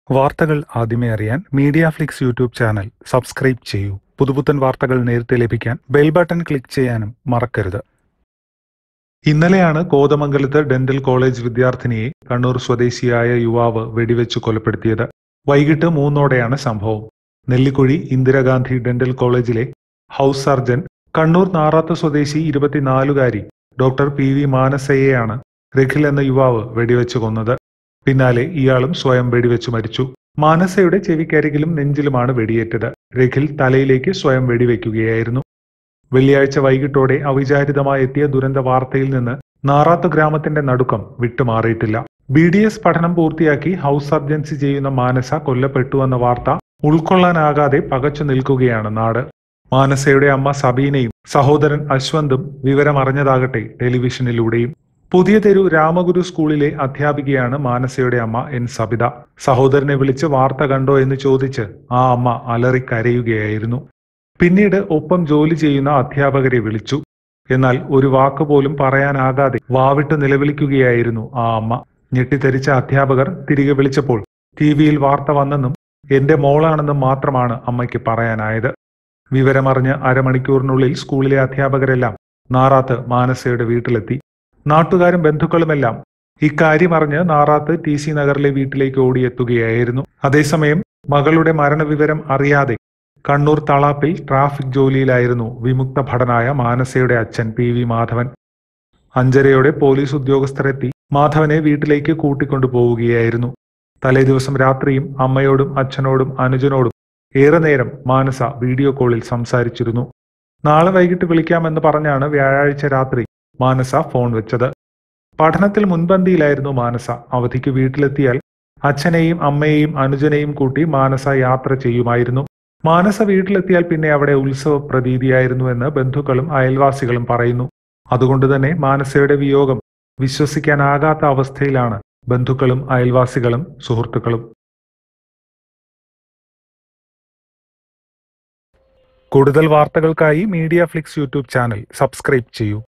വാർത്തകൾ ആദ്യമേ അറിയാൻ media flix YouTube channel subscribe ചെയ്യൂ. പുതുപുത്തൻ വാർത്തകൾ നേരത്തെ ലഭിക്കാൻ ബെൽ ബട്ടൺ ക്ലിക്ക് ചെയ്യാനും മറക്കരുത്. ഇന്നലെയാണ് കോതമംഗലത്ത് ഡെന്റൽ കോളേജ് വിദ്യാർത്ഥിനിയെ കണ്ണൂർ സ്വദേശിയായ യുവാവ് വെടിവെച്ച് കൊലപ്പെടുത്തിയത്. വൈകിട്ട് 3:00-ഓടെയാണ് സംഭവം. നെല്ലിക്കുഴി ഇന്ദിരാഗാന്ധി ഡെന്റൽ കോളേജിലെ ഹൗസ് സർജൻ കണ്ണൂർ നാറാത്ത് സ്വദേശി 24-കാരി ഡോക്ടർ PV മാനസയെയാണ് രഖിൽ എന്ന യുവാവ് വെടിവെച്ച് കൊന്നത്. പിന്നാലെ ഇയാളും സ്വയം വെടിവെച്ചു മരിച്ചു. മാനസയുടെ ചെവിക്കരികിലും നെഞ്ചിലുമാണ് വെടിയേറ്റത്. രഖിൽ തലയിലേക്ക് സ്വയം വെടിവെക്കുകയായിരുന്നു. വെള്ളിയാഴ്ച വൈകിട്ടോടെ അവിചാരിതമായി എത്തിയ ദുരന്ത വാർത്തയിൽ നിന്ന് നാറാത്ത് ഗ്രാമത്തിന്റെ നടുക്കം വിട്ടുമാറിയിട്ടില്ല. BDS പഠനം പൂർത്തിയാക്കി ഹൗസ് സർജൻസി ചെയ്യുന്ന മാനസ കൊല്ലപ്പെട്ടുവെന്ന വാർത്ത ഉൾക്കൊള്ളാനാകാതെ പകച്ചു നിൽക്കുകയാണ് നാട്. മാനസയുടെ അമ്മ സബീനയും സഹോദരൻ അശ്വന്തും വിവരമറിഞ്ഞതാകട്ടെ ടെലിവിഷനിലൂടെയും. പുതിയ തെരു രാമഗുരു സ്കൂളിലെ അധ്യാപികയാണ് മാനസയുടെ അമ്മ N. സബിത. സഹോദരനെ വിളിച്ച് വാർത്ത കണ്ടോ എന്ന് ചോദിച്ച് ആ അമ്മ അലറിക്കരയുകയായിരുന്നു. പിന്നീട് ഒപ്പം ജോലി ചെയ്യുന്ന അധ്യാപകരെ വിളിച്ചു. എന്നാൽ ഒരു വാക്ക് പോലും പറയാനാകാതെ വാവിട്ട് നിലവിളിക്കുകയായിരുന്നു ആ അമ്മ. ഞെട്ടിത്തെറിച്ച അധ്യാപകർ തിരികെ വിളിച്ചപ്പോൾ TV-യിൽ വാർത്ത വന്നെന്നും എന്റെ മോളാണെന്നും മാത്രമാണ് അമ്മയ്ക്ക് പറയാനായത്. വിവരമറിഞ്ഞ് അരമണിക്കൂറിനുള്ളിൽ സ്കൂളിലെ അധ്യാപകരെല്ലാം നാറാത്ത് മാനസയുടെ വീട്ടിലെത്തി. നാട്ടുകാരും ബന്ധുക്കളുമെല്ലാം ഇക്കാര്യമറിഞ്ഞ് നാറാത്ത് TC നഗറിലെ വീട്ടിലേക്ക് ഓടിയെത്തുകയായിരുന്നു. അതേസമയം മകളുടെ മരണവിവരം അറിയാതെ കണ്ണൂർ തളാപ്പിൽ ട്രാഫിക് ജോലിയിലായിരുന്നു വിമുക്ത ഭടനായ മാനസയുടെ അച്ഛൻ PV മാധവൻ. 5:30-യോടെ പോലീസ് ഉദ്യോഗസ്ഥരെത്തി മാധവനെ വീട്ടിലേക്ക് കൂട്ടിക്കൊണ്ടുപോവുകയായിരുന്നു. തലേദിവസം രാത്രിയും അമ്മയോടും അച്ഛനോടും അനുജനോടും ഏറെ നേരം മാനസ വീഡിയോ കോളിൽ സംസാരിച്ചിരുന്നു. നാളെ വൈകിട്ട് വിളിക്കാമെന്ന് പറഞ്ഞാണ് വ്യാഴാഴ്ച രാത്രി മാനസ ഫോൺ വെച്ചത്. പഠനത്തിൽ മുൻപന്തിയിലായിരുന്നു മാനസ. അവധിക്ക് വീട്ടിലെത്തിയാൽ അച്ഛനെയും അമ്മയെയും അനുജനെയും കൂട്ടി മാനസ യാത്ര ചെയ്യുമായിരുന്നു. മാനസ വീട്ടിലെത്തിയാൽ പിന്നെ അവിടെ ഉത്സവ പ്രതീതിയായിരുന്നുവെന്ന് ബന്ധുക്കളും അയൽവാസികളും പറയുന്നു. അതുകൊണ്ട് തന്നെ മാനസയുടെ വിയോഗം വിശ്വസിക്കാനാകാത്ത അവസ്ഥയിലാണ് ബന്ധുക്കളും അയൽവാസികളും സുഹൃത്തുക്കളും. കൂടുതൽ വാർത്തകൾക്കായി media flix YouTube channel subscribe ചെയ്യൂ.